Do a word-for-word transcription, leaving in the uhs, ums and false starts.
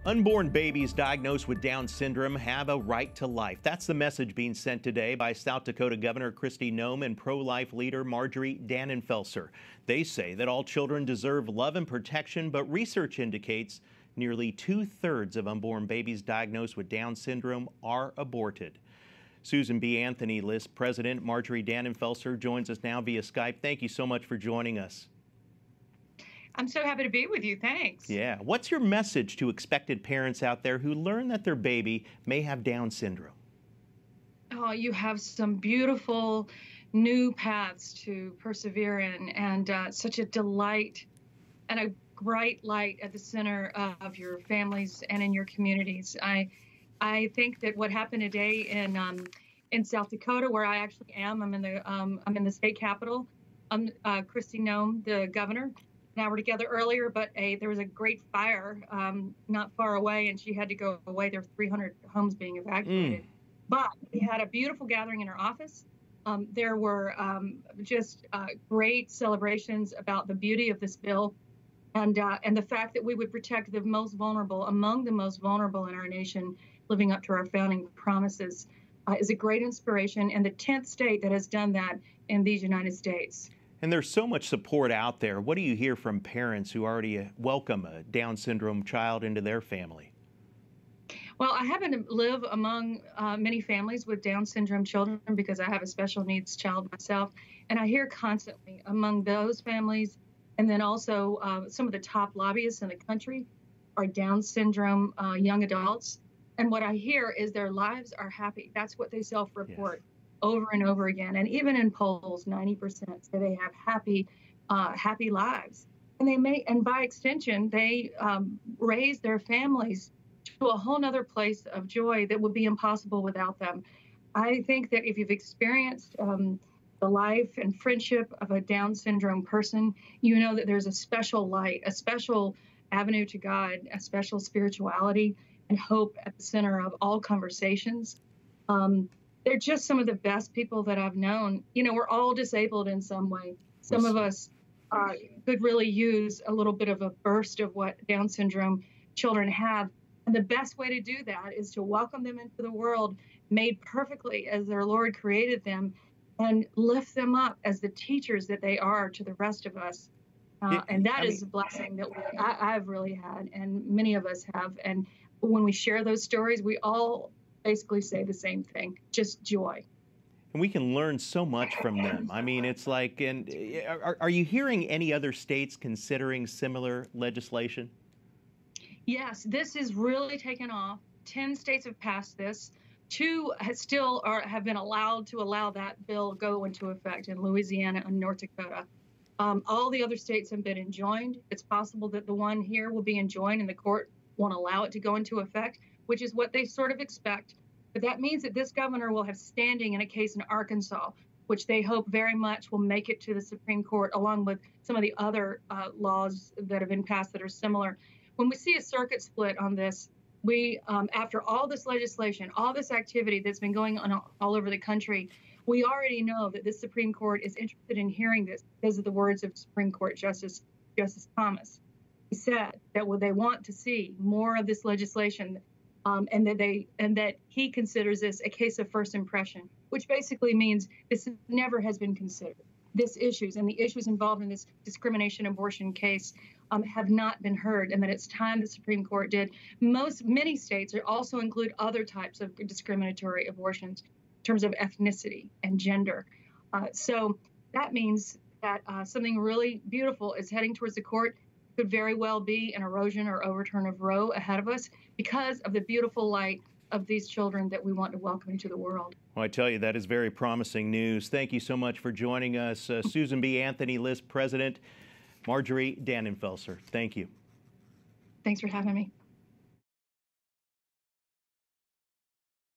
Unborn babies diagnosed with Down syndrome have a right to life. That's the message being sent today by South Dakota Governor Kristi Noem and pro-life leader Marjorie Dannenfelser. They say that all children deserve love and protection, but research indicates nearly two-thirds of unborn babies diagnosed with Down syndrome are aborted. Susan B. Anthony List President Marjorie Dannenfelser joins us now via Skype. Thank you so much for joining us. I'm so happy to be with you. Thanks. Yeah. What's your message to expected parents out there who learn that their baby may have Down syndrome? Oh, you have some beautiful new paths to persevere in, and uh, such a delight and a bright light at the center of your families and in your communities. I I think that what happened today in um, in South Dakota, where I actually am, I'm in the um, I'm in the state capitol. I'm uh, Kristi Noem, the governor. And I were together earlier, but a, there was a great fire um, not far away, and she had to go away. There were three hundred homes being evacuated. Mm. But we had a beautiful gathering in her office. Um, there were um, just uh, great celebrations about the beauty of this bill, and uh, and the fact that we would protect the most vulnerable, among the most vulnerable in our nation, living up to our founding promises, uh, is a great inspiration, and the tenth state that has done that in these United States. And there's so much support out there. What do you hear from parents who already welcome a Down syndrome child into their family? Well, I happen to live among uh, many families with Down syndrome children because I have a special needs child myself. And I hear constantly among those families, and then also uh, some of the top lobbyists in the country are Down syndrome uh, young adults. And what I hear is their lives are happy. That's what they self-report. Yes. Over and over again. And even in polls, ninety percent say they have happy, uh, happy lives. And they may, and by extension, they um, raise their families to a whole nother place of joy that would be impossible without them. I think that if you've experienced um, the life and friendship of a Down syndrome person, you know that there's a special light, a special avenue to God, a special spirituality and hope at the center of all conversations. Um, They're just some of the best people that I've known. You know, we're all disabled in some way. Some of us uh, could really use a little bit of a burst of what Down syndrome children have. And the best way to do that is to welcome them into the world made perfectly as their Lord created them, and lift them up as the teachers that they are to the rest of us. Uh, and that I is mean, a blessing that we, I, I've really had, and many of us have. And when we share those stories, we all basically say the same thing, just joy. And we can learn so much from them. I mean, it's like, and are, are you hearing any other states considering similar legislation? Yes, this is really taken off. Ten states have passed this. Two has still are, have been allowed to allow that bill go into effect in Louisiana and North Dakota. Um, all the other states have been enjoined. It's possible that the one here will be enjoined and the court won't allow it to go into effect, which is what they sort of expect. But that means that this governor will have standing in a case in Arkansas, which they hope very much will make it to the Supreme Court, along with some of the other uh, laws that have been passed that are similar. When we see a circuit split on this, we, um, after all this legislation, all this activity that's been going on all over the country, we already know that the Supreme Court is interested in hearing this because of the words of Supreme Court Justice Justice Thomas. He said that what they want to see more of this legislation. Um, and that they and that he considers this a case of first impression, which basically means this never has been considered. This issues and the issues involved in this discrimination abortion case um, have not been heard, and that it's time the Supreme Court did. Most many states also include other types of discriminatory abortions in terms of ethnicity and gender. Uh, so that means that uh, something really beautiful is heading towards the court. Could very well be an erosion or overturn of Roe ahead of us because of the beautiful light of these children that we want to welcome into the world. Well, I tell you, that is very promising news. Thank you so much for joining us. Uh, Susan B. Anthony List President, Marjorie Dannenfelser. Thank you. Thanks for having me.